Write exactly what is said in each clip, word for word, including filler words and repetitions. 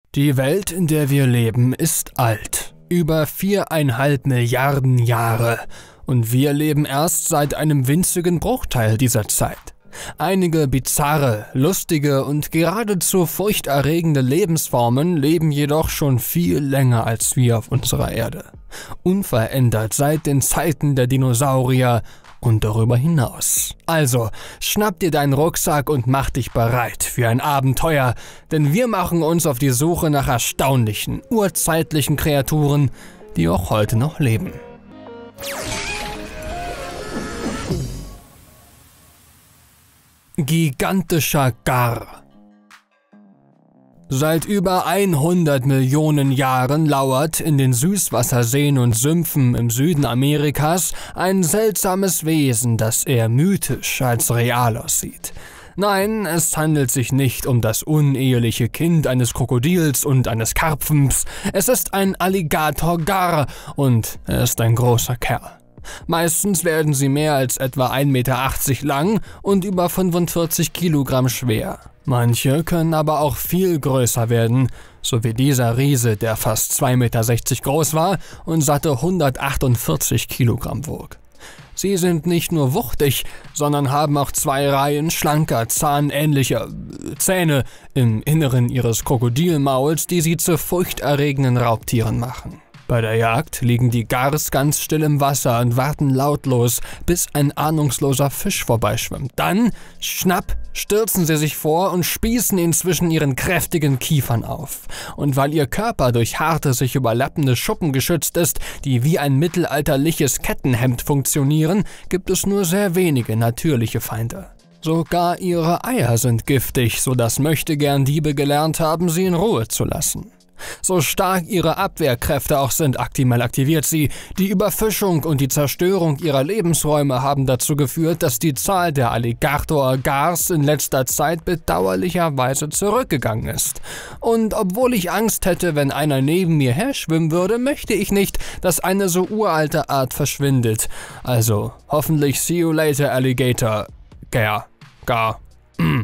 Die Welt, in der wir leben, ist alt. Über viereinhalb Milliarden Jahre. Und wir leben erst seit einem winzigen Bruchteil dieser Zeit. Einige bizarre, lustige und geradezu furchterregende Lebensformen leben jedoch schon viel länger als wir auf unserer Erde. Unverändert seit den Zeiten der Dinosaurier und darüber hinaus. Also, schnapp dir deinen Rucksack und mach dich bereit für ein Abenteuer, denn wir machen uns auf die Suche nach erstaunlichen, urzeitlichen Kreaturen, die auch heute noch leben. Gigantischer Gar. Seit über hundert Millionen Jahren lauert in den Süßwasserseen und Sümpfen im Süden Amerikas ein seltsames Wesen, das eher mythisch als real aussieht. Nein, es handelt sich nicht um das uneheliche Kind eines Krokodils und eines Karpfens. Es ist ein Alligator-Gar und er ist ein großer Kerl. Meistens werden sie mehr als etwa ein Meter achtzig lang und über fünfundvierzig Kilogramm schwer. Manche können aber auch viel größer werden, so wie dieser Riese, der fast zwei Meter sechzig groß war und satte hundertachtundvierzig Kilogramm wog. Sie sind nicht nur wuchtig, sondern haben auch zwei Reihen schlanker, zahnähnlicher Zähne im Inneren ihres Krokodilmauls, die sie zu furchterregenden Raubtieren machen. Bei der Jagd liegen die Gars ganz still im Wasser und warten lautlos, bis ein ahnungsloser Fisch vorbeischwimmt. Dann, schnapp, stürzen sie sich vor und spießen ihn zwischen ihren kräftigen Kiefern auf. Und weil ihr Körper durch harte, sich überlappende Schuppen geschützt ist, die wie ein mittelalterliches Kettenhemd funktionieren, gibt es nur sehr wenige natürliche Feinde. Sogar ihre Eier sind giftig, sodass Möchtegern-Diebe gelernt haben, sie in Ruhe zu lassen. So stark ihre Abwehrkräfte auch sind, Actimel aktiviert sie. Die Überfischung und die Zerstörung ihrer Lebensräume haben dazu geführt, dass die Zahl der Alligator-Gars in letzter Zeit bedauerlicherweise zurückgegangen ist. Und obwohl ich Angst hätte, wenn einer neben mir herschwimmen würde, möchte ich nicht, dass eine so uralte Art verschwindet. Also, hoffentlich see you later, Alligator. Gar. Gar. Mm.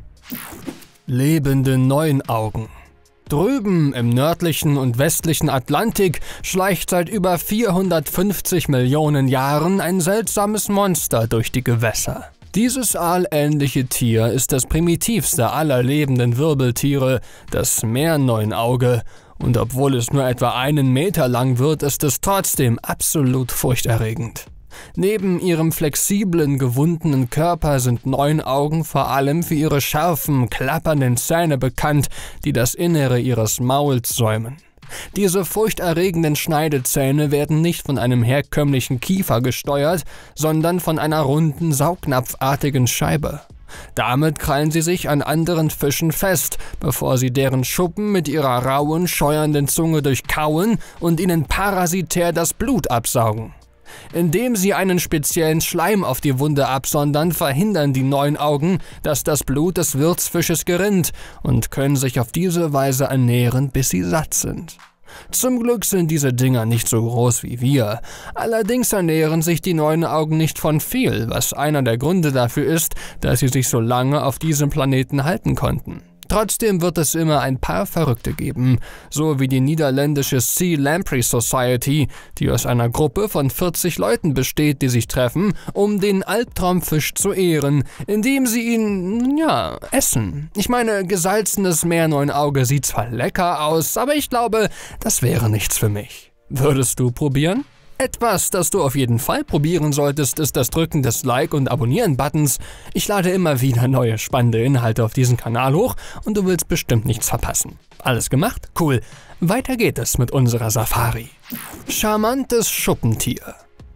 Lebende Neunaugen. Drüben im nördlichen und westlichen Atlantik schleicht seit über vierhundertfünfzig Millionen Jahren ein seltsames Monster durch die Gewässer. Dieses aalähnliche Tier ist das primitivste aller lebenden Wirbeltiere, das Meerneunauge, und obwohl es nur etwa einen Meter lang wird, ist es trotzdem absolut furchterregend. Neben ihrem flexiblen, gewundenen Körper sind Neunaugen vor allem für ihre scharfen, klappernden Zähne bekannt, die das Innere ihres Mauls säumen. Diese furchterregenden Schneidezähne werden nicht von einem herkömmlichen Kiefer gesteuert, sondern von einer runden, saugnapfartigen Scheibe. Damit krallen sie sich an anderen Fischen fest, bevor sie deren Schuppen mit ihrer rauen, scheuernden Zunge durchkauen und ihnen parasitär das Blut absaugen. Indem sie einen speziellen Schleim auf die Wunde absondern, verhindern die Neunaugen, dass das Blut des Wirtsfisches gerinnt und können sich auf diese Weise ernähren, bis sie satt sind. Zum Glück sind diese Dinger nicht so groß wie wir. Allerdings ernähren sich die Neunaugen nicht von viel, was einer der Gründe dafür ist, dass sie sich so lange auf diesem Planeten halten konnten. Trotzdem wird es immer ein paar Verrückte geben, so wie die niederländische Sea Lamprey Society, die aus einer Gruppe von vierzig Leuten besteht, die sich treffen, um den Albtraumfisch zu ehren, indem sie ihn, ja, essen. Ich meine, gesalzenes Meerneunauge sieht zwar lecker aus, aber ich glaube, das wäre nichts für mich. Würdest du probieren? Etwas, das du auf jeden Fall probieren solltest, ist das Drücken des Like- und Abonnieren-Buttons. Ich lade immer wieder neue spannende Inhalte auf diesen Kanal hoch und du willst bestimmt nichts verpassen. Alles gemacht? Cool. Weiter geht es mit unserer Safari. Charmantes Schuppentier.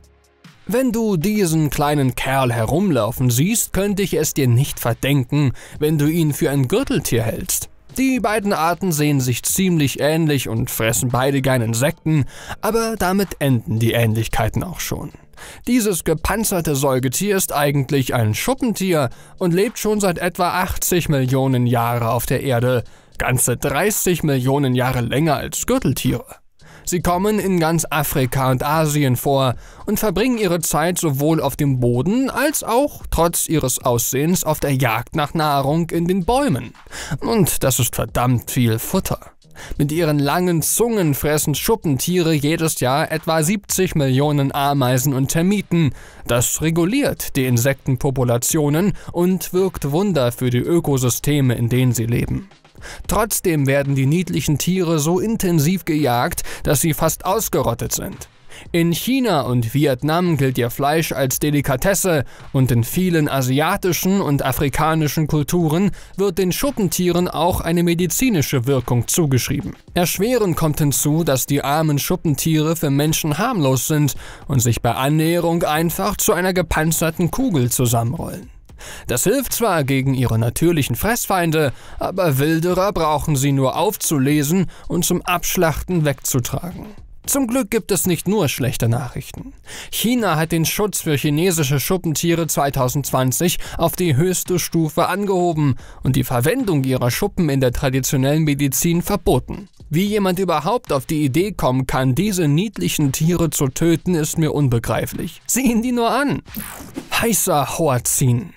Wenn du diesen kleinen Kerl herumlaufen siehst, könnte ich es dir nicht verdenken, wenn du ihn für ein Gürteltier hältst. Die beiden Arten sehen sich ziemlich ähnlich und fressen beide gerne Insekten, aber damit enden die Ähnlichkeiten auch schon. Dieses gepanzerte Säugetier ist eigentlich ein Schuppentier und lebt schon seit etwa achtzig Millionen Jahren auf der Erde, ganze dreißig Millionen Jahre länger als Gürteltiere. Sie kommen in ganz Afrika und Asien vor und verbringen ihre Zeit sowohl auf dem Boden als auch, trotz ihres Aussehens, auf der Jagd nach Nahrung in den Bäumen. Und das ist verdammt viel Futter. Mit ihren langen Zungen fressen Schuppentiere jedes Jahr etwa siebzig Millionen Ameisen und Termiten. Das reguliert die Insektenpopulationen und wirkt Wunder für die Ökosysteme, in denen sie leben. Trotzdem werden die niedlichen Tiere so intensiv gejagt, dass sie fast ausgerottet sind. In China und Vietnam gilt ihr Fleisch als Delikatesse und in vielen asiatischen und afrikanischen Kulturen wird den Schuppentieren auch eine medizinische Wirkung zugeschrieben. Erschwerend kommt hinzu, dass die armen Schuppentiere für Menschen harmlos sind und sich bei Annäherung einfach zu einer gepanzerten Kugel zusammenrollen. Das hilft zwar gegen ihre natürlichen Fressfeinde, aber Wilderer brauchen sie nur aufzulesen und zum Abschlachten wegzutragen. Zum Glück gibt es nicht nur schlechte Nachrichten. China hat den Schutz für chinesische Schuppentiere zweitausendzwanzig auf die höchste Stufe angehoben und die Verwendung ihrer Schuppen in der traditionellen Medizin verboten. Wie jemand überhaupt auf die Idee kommen kann, diese niedlichen Tiere zu töten, ist mir unbegreiflich. Sieh ihn die nur an! Heißer Hoazin.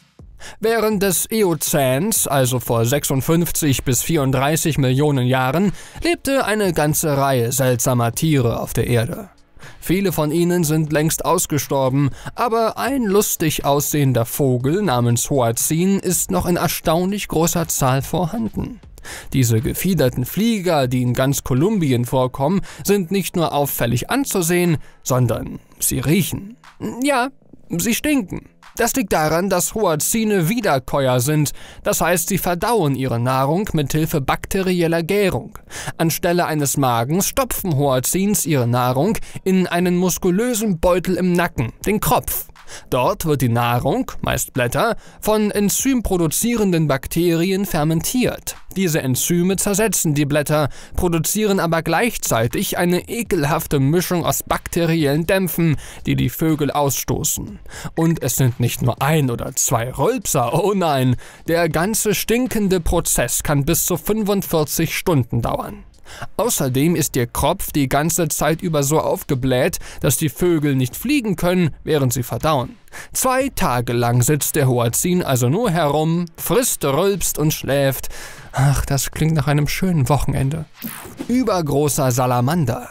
Während des Eozäns, also vor sechsundfünfzig bis vierunddreißig Millionen Jahren, lebte eine ganze Reihe seltsamer Tiere auf der Erde. Viele von ihnen sind längst ausgestorben, aber ein lustig aussehender Vogel namens Hoazin ist noch in erstaunlich großer Zahl vorhanden. Diese gefiederten Flieger, die in ganz Kolumbien vorkommen, sind nicht nur auffällig anzusehen, sondern sie riechen. Ja, sie stinken. Das liegt daran, dass Hoazine Wiederkäuer sind, das heißt, sie verdauen ihre Nahrung mithilfe bakterieller Gärung. Anstelle eines Magens stopfen Hoazins ihre Nahrung in einen muskulösen Beutel im Nacken, den Kropf. Dort wird die Nahrung, meist Blätter, von enzymproduzierenden Bakterien fermentiert. Diese Enzyme zersetzen die Blätter, produzieren aber gleichzeitig eine ekelhafte Mischung aus bakteriellen Dämpfen, die die Vögel ausstoßen. Und es sind nicht nur ein oder zwei Rülpser, oh nein, der ganze stinkende Prozess kann bis zu fünfundvierzig Stunden dauern. Außerdem ist ihr Kropf die ganze Zeit über so aufgebläht, dass die Vögel nicht fliegen können, während sie verdauen. Zwei Tage lang sitzt der Hoazin also nur herum, frisst, rülpst und schläft. Ach, das klingt nach einem schönen Wochenende. Übergroßer Salamander.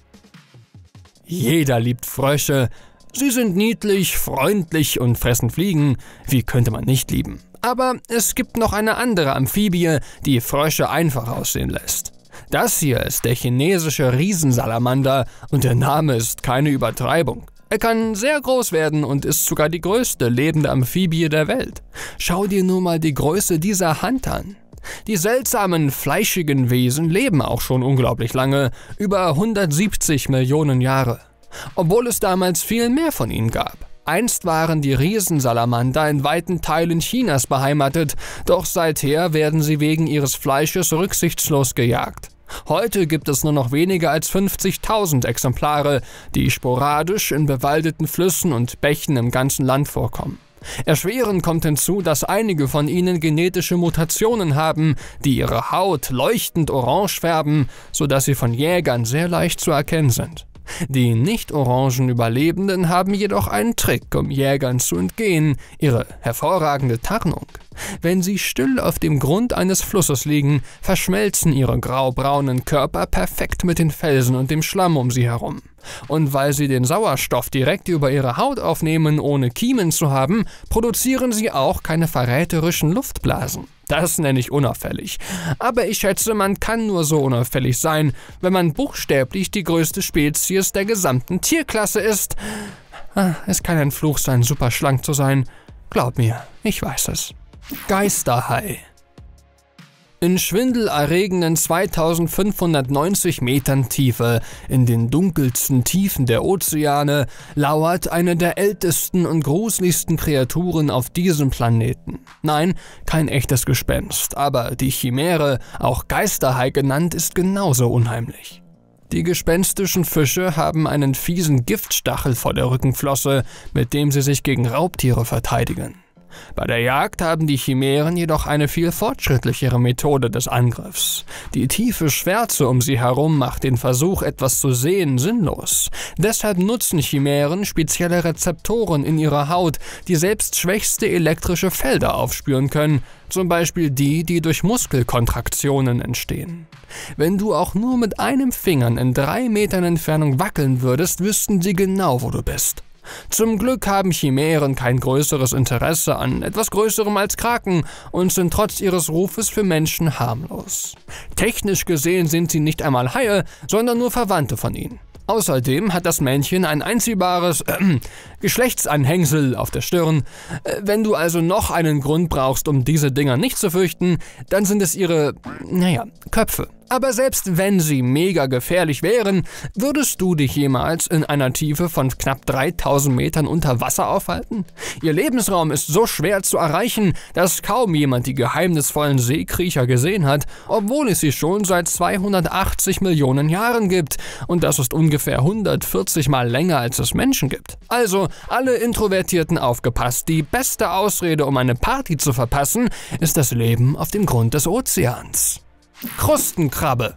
Jeder liebt Frösche. Sie sind niedlich, freundlich und fressen Fliegen. Wie könnte man nicht lieben? Aber es gibt noch eine andere Amphibie, die Frösche einfach aussehen lässt. Das hier ist der chinesische Riesensalamander und der Name ist keine Übertreibung. Er kann sehr groß werden und ist sogar die größte lebende Amphibie der Welt. Schau dir nur mal die Größe dieser Hand an. Die seltsamen, fleischigen Wesen leben auch schon unglaublich lange, über hundertsiebzig Millionen Jahre. Obwohl es damals viel mehr von ihnen gab. Einst waren die Riesensalamander in weiten Teilen Chinas beheimatet, doch seither werden sie wegen ihres Fleisches rücksichtslos gejagt. Heute gibt es nur noch weniger als fünfzigtausend Exemplare, die sporadisch in bewaldeten Flüssen und Bächen im ganzen Land vorkommen. Erschwerend kommt hinzu, dass einige von ihnen genetische Mutationen haben, die ihre Haut leuchtend orange färben, sodass sie von Jägern sehr leicht zu erkennen sind. Die nicht-orangen Überlebenden haben jedoch einen Trick, um Jägern zu entgehen, ihre hervorragende Tarnung. Wenn sie still auf dem Grund eines Flusses liegen, verschmelzen ihre graubraunen Körper perfekt mit den Felsen und dem Schlamm um sie herum. Und weil sie den Sauerstoff direkt über ihre Haut aufnehmen, ohne Kiemen zu haben, produzieren sie auch keine verräterischen Luftblasen. Das nenne ich unauffällig. Aber ich schätze, man kann nur so unauffällig sein, wenn man buchstäblich die größte Spezies der gesamten Tierklasse ist. Es kann ein Fluch sein, super schlank zu sein. Glaub mir, ich weiß es. Geisterhai. In schwindelerregenden zweitausendfünfhundertneunzig Metern Tiefe, in den dunkelsten Tiefen der Ozeane, lauert eine der ältesten und gruseligsten Kreaturen auf diesem Planeten. Nein, kein echtes Gespenst, aber die Chimäre, auch Geisterhai genannt, ist genauso unheimlich. Die gespenstischen Fische haben einen fiesen Giftstachel vor der Rückenflosse, mit dem sie sich gegen Raubtiere verteidigen. Bei der Jagd haben die Chimären jedoch eine viel fortschrittlichere Methode des Angriffs. Die tiefe Schwärze um sie herum macht den Versuch, etwas zu sehen, sinnlos. Deshalb nutzen Chimären spezielle Rezeptoren in ihrer Haut, die selbst schwächste elektrische Felder aufspüren können, zum Beispiel die, die durch Muskelkontraktionen entstehen. Wenn du auch nur mit einem Finger in drei Metern Entfernung wackeln würdest, wüssten sie genau, wo du bist. Zum Glück haben Chimären kein größeres Interesse an etwas Größerem als Kraken und sind trotz ihres Rufes für Menschen harmlos. Technisch gesehen sind sie nicht einmal Haie, sondern nur Verwandte von ihnen. Außerdem hat das Männchen ein einziehbares äh, Geschlechtsanhängsel auf der Stirn. Äh, wenn du also noch einen Grund brauchst, um diese Dinger nicht zu fürchten, dann sind es ihre, naja, Köpfe. Aber selbst wenn sie mega gefährlich wären, würdest du dich jemals in einer Tiefe von knapp dreitausend Metern unter Wasser aufhalten? Ihr Lebensraum ist so schwer zu erreichen, dass kaum jemand die geheimnisvollen Seekriecher gesehen hat, obwohl es sie schon seit zweihundertachtzig Millionen Jahren gibt. Und das ist ungefähr hundertvierzig Mal länger, als es Menschen gibt. Also, alle Introvertierten aufgepasst. Die beste Ausrede, um eine Party zu verpassen, ist das Leben auf dem Grund des Ozeans. Krustenkrabbe.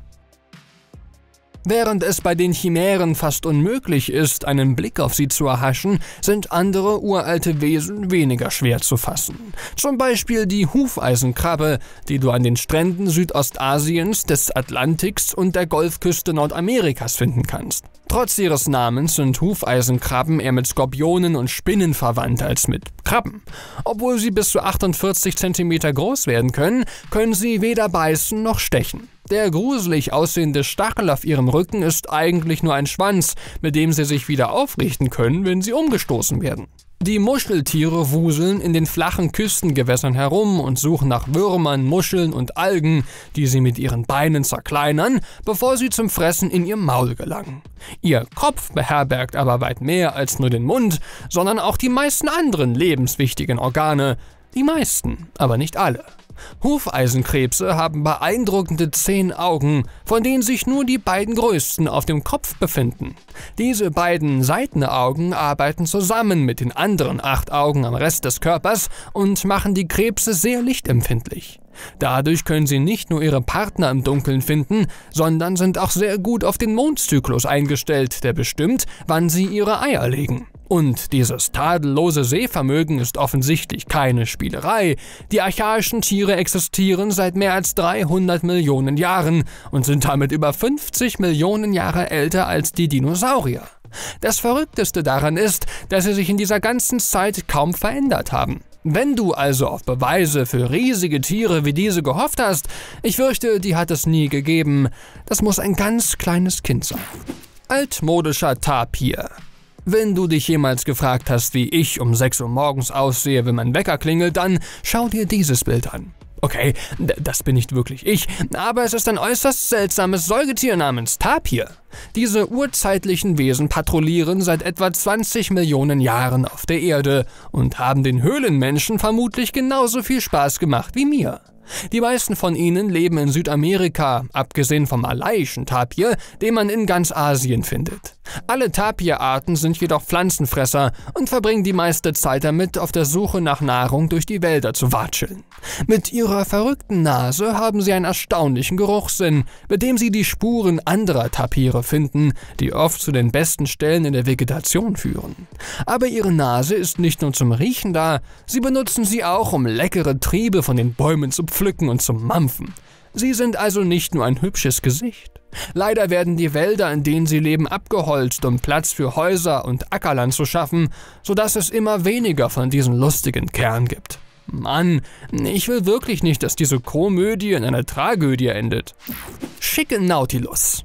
Während es bei den Chimären fast unmöglich ist, einen Blick auf sie zu erhaschen, sind andere uralte Wesen weniger schwer zu fassen. Zum Beispiel die Hufeisenkrabbe, die du an den Stränden Südostasiens, des Atlantiks und der Golfküste Nordamerikas finden kannst. Trotz ihres Namens sind Hufeisenkrabben eher mit Skorpionen und Spinnen verwandt als mit Krabben. Obwohl sie bis zu achtundvierzig Zentimeter groß werden können, können sie weder beißen noch stechen. Der gruselig aussehende Stachel auf ihrem Rücken ist eigentlich nur ein Schwanz, mit dem sie sich wieder aufrichten können, wenn sie umgestoßen werden. Die Muscheltiere wuseln in den flachen Küstengewässern herum und suchen nach Würmern, Muscheln und Algen, die sie mit ihren Beinen zerkleinern, bevor sie zum Fressen in ihr Maul gelangen. Ihr Kopf beherbergt aber weit mehr als nur den Mund, sondern auch die meisten anderen lebenswichtigen Organe. Die meisten, aber nicht alle. Hufeisenkrebse haben beeindruckende zehn Augen, von denen sich nur die beiden größten auf dem Kopf befinden. Diese beiden Seitenaugen arbeiten zusammen mit den anderen acht Augen am Rest des Körpers und machen die Krebse sehr lichtempfindlich. Dadurch können sie nicht nur ihre Partner im Dunkeln finden, sondern sind auch sehr gut auf den Mondzyklus eingestellt, der bestimmt, wann sie ihre Eier legen. Und dieses tadellose Sehvermögen ist offensichtlich keine Spielerei. Die archaischen Tiere existieren seit mehr als dreihundert Millionen Jahren und sind damit über fünfzig Millionen Jahre älter als die Dinosaurier. Das Verrückteste daran ist, dass sie sich in dieser ganzen Zeit kaum verändert haben. Wenn du also auf Beweise für riesige Tiere wie diese gehofft hast, ich fürchte, die hat es nie gegeben. Das muss ein ganz kleines Kind sein. Altmodischer Tapir. Wenn du dich jemals gefragt hast, wie ich um sechs Uhr morgens aussehe, wenn mein Wecker klingelt, dann schau dir dieses Bild an. Okay, das bin nicht wirklich ich, aber es ist ein äußerst seltsames Säugetier namens Tapir. Diese urzeitlichen Wesen patrouillieren seit etwa zwanzig Millionen Jahren auf der Erde und haben den Höhlenmenschen vermutlich genauso viel Spaß gemacht wie mir. Die meisten von ihnen leben in Südamerika, abgesehen vom malaiischen Tapir, den man in ganz Asien findet. Alle Tapirarten sind jedoch Pflanzenfresser und verbringen die meiste Zeit damit, auf der Suche nach Nahrung durch die Wälder zu watscheln. Mit ihrer verrückten Nase haben sie einen erstaunlichen Geruchssinn, mit dem sie die Spuren anderer Tapire finden, die oft zu den besten Stellen in der Vegetation führen. Aber ihre Nase ist nicht nur zum Riechen da, sie benutzen sie auch, um leckere Triebe von den Bäumen zu pflücken und zu mampfen. Sie sind also nicht nur ein hübsches Gesicht. Leider werden die Wälder, in denen sie leben, abgeholzt, um Platz für Häuser und Ackerland zu schaffen, sodass es immer weniger von diesen lustigen Kerlen gibt. Mann, ich will wirklich nicht, dass diese Komödie in einer Tragödie endet. Schicke Nautilus.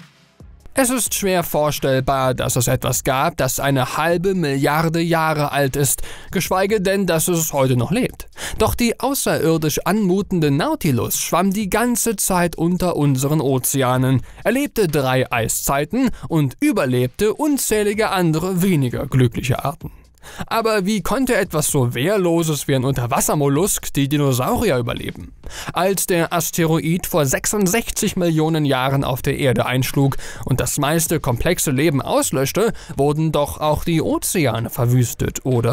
Es ist schwer vorstellbar, dass es etwas gab, das eine halbe Milliarde Jahre alt ist, geschweige denn, dass es heute noch lebt. Doch die außerirdisch anmutende Nautilus schwamm die ganze Zeit unter unseren Ozeanen, erlebte drei Eiszeiten und überlebte unzählige andere weniger glückliche Arten. Aber wie konnte etwas so Wehrloses wie ein Unterwassermollusk die Dinosaurier überleben? Als der Asteroid vor sechsundsechzig Millionen Jahren auf der Erde einschlug und das meiste komplexe Leben auslöschte, wurden doch auch die Ozeane verwüstet, oder?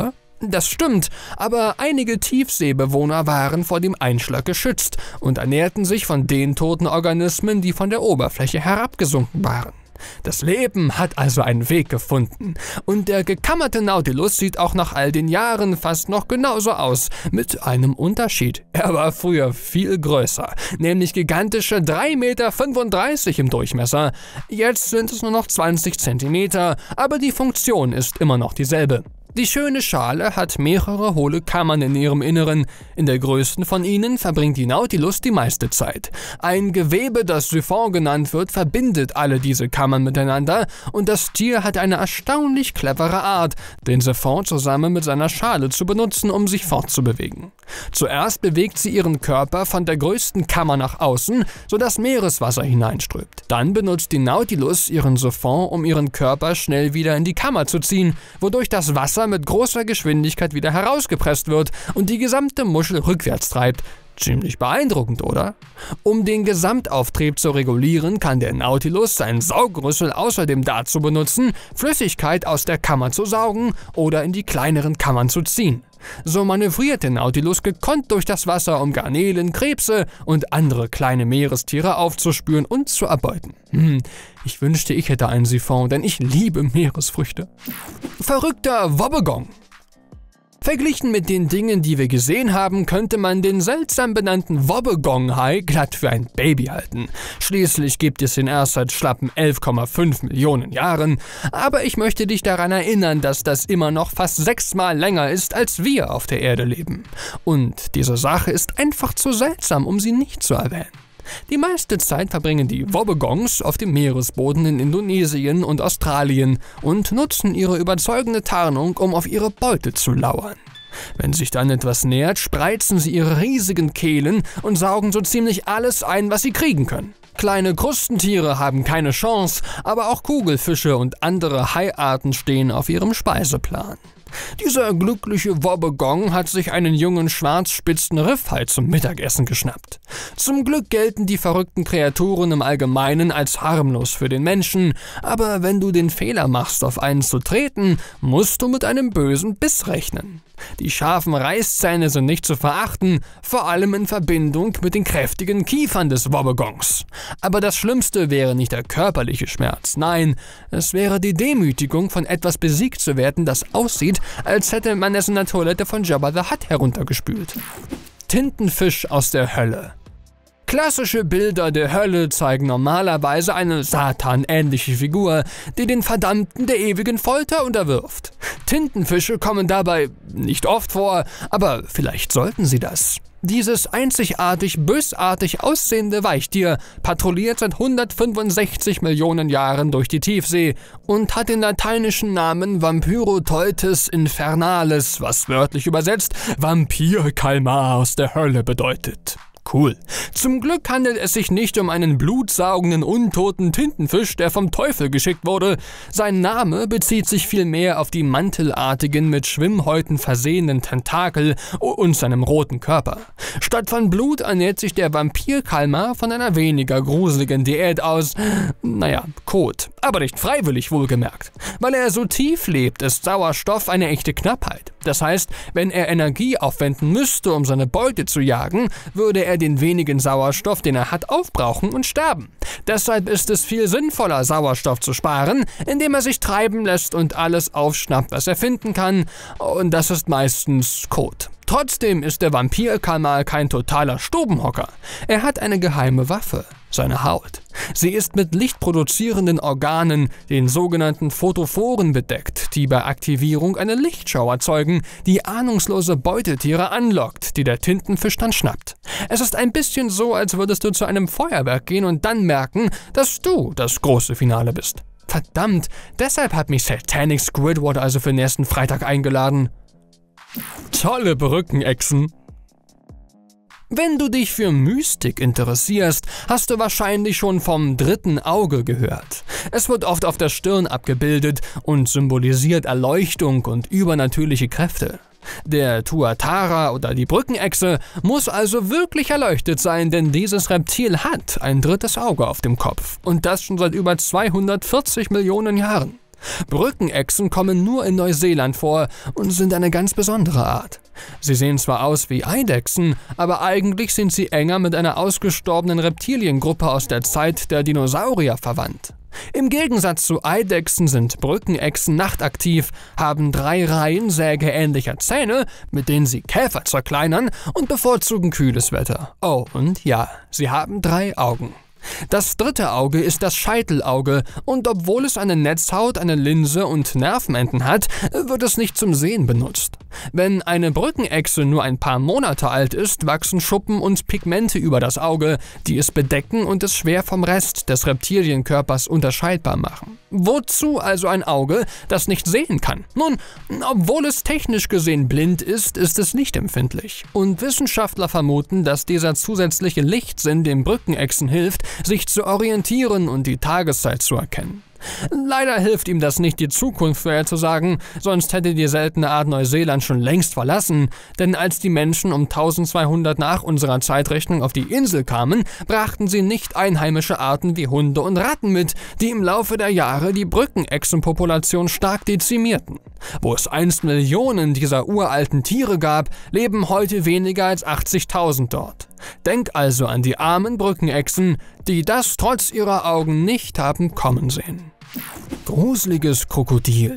Das stimmt, aber einige Tiefseebewohner waren vor dem Einschlag geschützt und ernährten sich von den toten Organismen, die von der Oberfläche herabgesunken waren. Das Leben hat also einen Weg gefunden. Und der gekammerte Nautilus sieht auch nach all den Jahren fast noch genauso aus, mit einem Unterschied. Er war früher viel größer, nämlich gigantische drei Komma fünfunddreißig Meter im Durchmesser. Jetzt sind es nur noch zwanzig Zentimeter, aber die Funktion ist immer noch dieselbe. Die schöne Schale hat mehrere hohle Kammern in ihrem Inneren. In der größten von ihnen verbringt die Nautilus die meiste Zeit. Ein Gewebe, das Siphon genannt wird, verbindet alle diese Kammern miteinander und das Tier hat eine erstaunlich clevere Art, den Siphon zusammen mit seiner Schale zu benutzen, um sich fortzubewegen. Zuerst bewegt sie ihren Körper von der größten Kammer nach außen, sodass Meereswasser hineinströmt. Dann benutzt die Nautilus ihren Siphon, um ihren Körper schnell wieder in die Kammer zu ziehen, wodurch das Wasser mit großer Geschwindigkeit wieder herausgepresst wird und die gesamte Muschel rückwärts treibt. Ziemlich beeindruckend, oder? Um den Gesamtauftrieb zu regulieren, kann der Nautilus seinen Saugrüssel außerdem dazu benutzen, Flüssigkeit aus der Kammer zu saugen oder in die kleineren Kammern zu ziehen. So manövriert der Nautilus gekonnt durch das Wasser, um Garnelen, Krebse und andere kleine Meerestiere aufzuspüren und zu erbeuten. Hm, ich wünschte, ich hätte einen Siphon, denn ich liebe Meeresfrüchte. Verrückter Wobbegong. Verglichen mit den Dingen, die wir gesehen haben, könnte man den seltsam benannten Wobbegong-Hai glatt für ein Baby halten. Schließlich gibt es ihn erst seit schlappen elf Komma fünf Millionen Jahren. Aber ich möchte dich daran erinnern, dass das immer noch fast sechsmal länger ist, als wir auf der Erde leben. Und diese Sache ist einfach zu seltsam, um sie nicht zu erwähnen. Die meiste Zeit verbringen die Wobbegongs auf dem Meeresboden in Indonesien und Australien und nutzen ihre überzeugende Tarnung, um auf ihre Beute zu lauern. Wenn sich dann etwas nähert, spreizen sie ihre riesigen Kehlen und saugen so ziemlich alles ein, was sie kriegen können. Kleine Krustentiere haben keine Chance, aber auch Kugelfische und andere Haiarten stehen auf ihrem Speiseplan. Dieser glückliche Wobbegong hat sich einen jungen schwarzspitzen Riffhai zum Mittagessen geschnappt. Zum Glück gelten die verrückten Kreaturen im Allgemeinen als harmlos für den Menschen, aber wenn du den Fehler machst, auf einen zu treten, musst du mit einem bösen Biss rechnen. Die scharfen Reißzähne sind nicht zu verachten, vor allem in Verbindung mit den kräftigen Kiefern des Wobbegongs. Aber das Schlimmste wäre nicht der körperliche Schmerz, nein, es wäre die Demütigung, von etwas besiegt zu werden, das aussieht, als hätte man es in der Toilette von Jabba the Hutt heruntergespült. Tintenfisch aus der Hölle. Klassische Bilder der Hölle zeigen normalerweise eine Satan-ähnliche Figur, die den Verdammten der ewigen Folter unterwirft. Tintenfische kommen dabei nicht oft vor, aber vielleicht sollten sie das. Dieses einzigartig bösartig aussehende Weichtier patrouilliert seit hundertfünfundsechzig Millionen Jahren durch die Tiefsee und hat den lateinischen Namen Vampyroteutes infernalis, was wörtlich übersetzt Vampirkalmar aus der Hölle bedeutet. Cool. Zum Glück handelt es sich nicht um einen blutsaugenden, untoten Tintenfisch, der vom Teufel geschickt wurde. Sein Name bezieht sich vielmehr auf die mantelartigen, mit Schwimmhäuten versehenen Tentakel und seinem roten Körper. Statt von Blut ernährt sich der Vampirkalmar von einer weniger gruseligen Diät aus, naja, Kot. Aber nicht freiwillig, wohlgemerkt. Weil er so tief lebt, ist Sauerstoff eine echte Knappheit. Das heißt, wenn er Energie aufwenden müsste, um seine Beute zu jagen, würde er den wenigen Sauerstoff, den er hat, aufbrauchen und sterben. Deshalb ist es viel sinnvoller, Sauerstoff zu sparen, indem er sich treiben lässt und alles aufschnappt, was er finden kann. Und das ist meistens Kot. Trotzdem ist der Vampirkalmar kein totaler Stubenhocker. Er hat eine geheime Waffe, seine Haut. Sie ist mit lichtproduzierenden Organen, den sogenannten Photophoren, bedeckt, die bei Aktivierung eine Lichtschau erzeugen, die ahnungslose Beutetiere anlockt, die der Tintenfisch dann schnappt. Es ist ein bisschen so, als würdest du zu einem Feuerwerk gehen und dann merken, dass du das große Finale bist. Verdammt, deshalb hat mich Satanic Squidward also für nächsten Freitag eingeladen. Tolle Brückenechsen. Wenn du dich für Mystik interessierst, hast du wahrscheinlich schon vom dritten Auge gehört. Es wird oft auf der Stirn abgebildet und symbolisiert Erleuchtung und übernatürliche Kräfte. Der Tuatara oder die Brückenechse muss also wirklich erleuchtet sein, denn dieses Reptil hat ein drittes Auge auf dem Kopf und das schon seit über zweihundertvierzig Millionen Jahren. Brückenechsen kommen nur in Neuseeland vor und sind eine ganz besondere Art. Sie sehen zwar aus wie Eidechsen, aber eigentlich sind sie enger mit einer ausgestorbenen Reptiliengruppe aus der Zeit der Dinosaurier verwandt. Im Gegensatz zu Eidechsen sind Brückenechsen nachtaktiv, haben drei Reihen sägeähnlicher Zähne, mit denen sie Käfer zerkleinern, und bevorzugen kühles Wetter. Oh, und ja, sie haben drei Augen. Das dritte Auge ist das Scheitelauge, und obwohl es eine Netzhaut, eine Linse und Nervenenden hat, wird es nicht zum Sehen benutzt. Wenn eine Brückenechse nur ein paar Monate alt ist, wachsen Schuppen und Pigmente über das Auge, die es bedecken und es schwer vom Rest des Reptilienkörpers unterscheidbar machen. Wozu also ein Auge, das nicht sehen kann? Nun, obwohl es technisch gesehen blind ist, ist es lichtempfindlich. Und Wissenschaftler vermuten, dass dieser zusätzliche Lichtsinn den Brückenechsen hilft, sich zu orientieren und die Tageszeit zu erkennen. Leider hilft ihm das nicht, die Zukunft vorherzusagen, sonst hätte die seltene Art Neuseeland schon längst verlassen, denn als die Menschen um eintausendzweihundert nach unserer Zeitrechnung auf die Insel kamen, brachten sie nicht einheimische Arten wie Hunde und Ratten mit, die im Laufe der Jahre die Brückenechsenpopulation stark dezimierten. Wo es einst Millionen dieser uralten Tiere gab, leben heute weniger als achtzigtausend dort. Denk also an die armen Brückenechsen, die das trotz ihrer Augen nicht haben kommen sehen. Gruseliges Krokodil.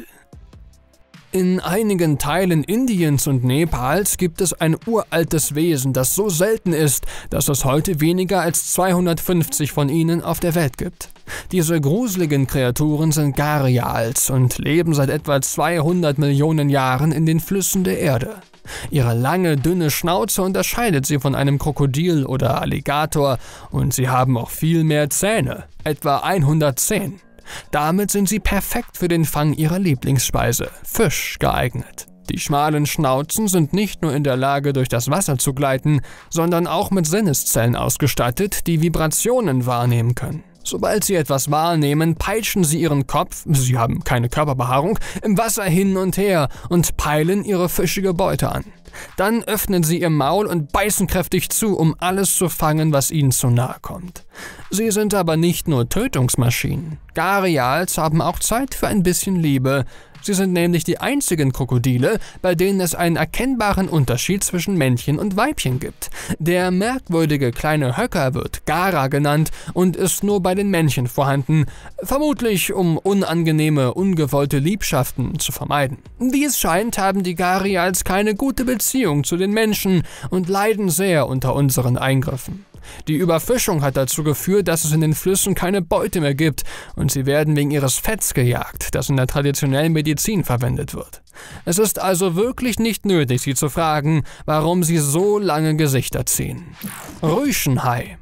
In einigen Teilen Indiens und Nepals gibt es ein uraltes Wesen, das so selten ist, dass es heute weniger als zweihundertfünfzig von ihnen auf der Welt gibt. Diese gruseligen Kreaturen sind Gharials und leben seit etwa zweihundert Millionen Jahren in den Flüssen der Erde. Ihre lange, dünne Schnauze unterscheidet sie von einem Krokodil oder Alligator, und sie haben auch viel mehr Zähne, etwa hundertzehn. Damit sind sie perfekt für den Fang ihrer Lieblingsspeise, Fisch, geeignet. Die schmalen Schnauzen sind nicht nur in der Lage, durch das Wasser zu gleiten, sondern auch mit Sinneszellen ausgestattet, die Vibrationen wahrnehmen können. Sobald sie etwas wahrnehmen, peitschen sie ihren Kopf, sie haben keine Körperbehaarung, im Wasser hin und her und peilen ihre fischige Beute an. Dann öffnen sie ihr Maul und beißen kräftig zu, um alles zu fangen, was ihnen zu nahe kommt. Sie sind aber nicht nur Tötungsmaschinen. Gharials haben auch Zeit für ein bisschen Liebe. Sie sind nämlich die einzigen Krokodile, bei denen es einen erkennbaren Unterschied zwischen Männchen und Weibchen gibt. Der merkwürdige kleine Höcker wird Gara genannt und ist nur bei den Männchen vorhanden, vermutlich um unangenehme, ungewollte Liebschaften zu vermeiden. Wie es scheint, haben die Gharials keine gute Beziehung zu den Menschen und leiden sehr unter unseren Eingriffen. Die Überfischung hat dazu geführt, dass es in den Flüssen keine Beute mehr gibt und sie werden wegen ihres Fetts gejagt, das in der traditionellen Medizin verwendet wird. Es ist also wirklich nicht nötig, sie zu fragen, warum sie so lange Gesichter ziehen. Rüschenhai.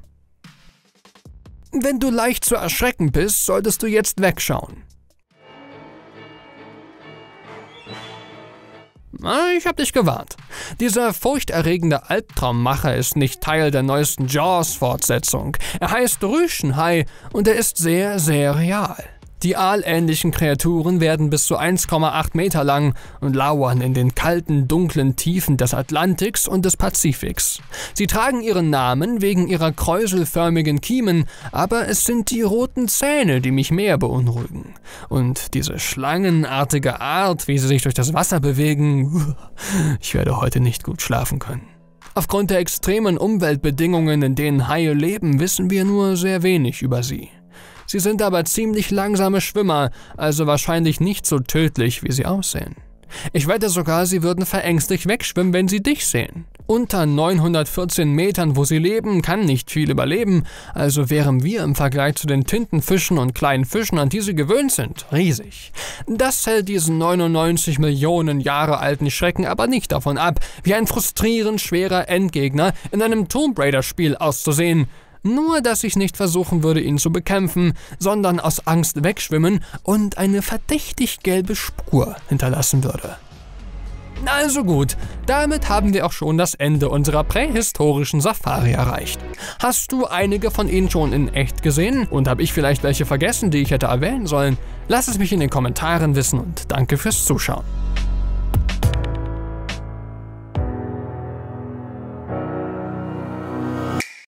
Wenn du leicht zu erschrecken bist, solltest du jetzt wegschauen. Ich hab dich gewarnt. Dieser furchterregende Albtraummacher ist nicht Teil der neuesten Jaws-Fortsetzung. Er heißt Rüschenhai und er ist sehr, sehr real. Die aalähnlichen Kreaturen werden bis zu eins Komma acht Meter lang und lauern in den kalten, dunklen Tiefen des Atlantiks und des Pazifiks. Sie tragen ihren Namen wegen ihrer kräuselförmigen Kiemen, aber es sind die roten Zähne, die mich mehr beunruhigen. Und diese schlangenartige Art, wie sie sich durch das Wasser bewegen, ich werde heute nicht gut schlafen können. Aufgrund der extremen Umweltbedingungen, in denen Haie leben, wissen wir nur sehr wenig über sie. Sie sind aber ziemlich langsame Schwimmer, also wahrscheinlich nicht so tödlich, wie sie aussehen. Ich wette sogar, sie würden verängstigt wegschwimmen, wenn sie dich sehen. Unter neunhundertvierzehn Metern, wo sie leben, kann nicht viel überleben, also wären wir im Vergleich zu den Tintenfischen und kleinen Fischen, an die sie gewöhnt sind, riesig. Das hält diesen neunundneunzig Millionen Jahre alten Schrecken aber nicht davon ab, wie ein frustrierend schwerer Endgegner in einem Tomb Raider-Spiel auszusehen. Nur, dass ich nicht versuchen würde, ihn zu bekämpfen, sondern aus Angst wegschwimmen und eine verdächtig gelbe Spur hinterlassen würde. Also gut, damit haben wir auch schon das Ende unserer prähistorischen Safari erreicht. Hast du einige von ihnen schon in echt gesehen? Und habe ich vielleicht welche vergessen, die ich hätte erwähnen sollen? Lass es mich in den Kommentaren wissen und danke fürs Zuschauen.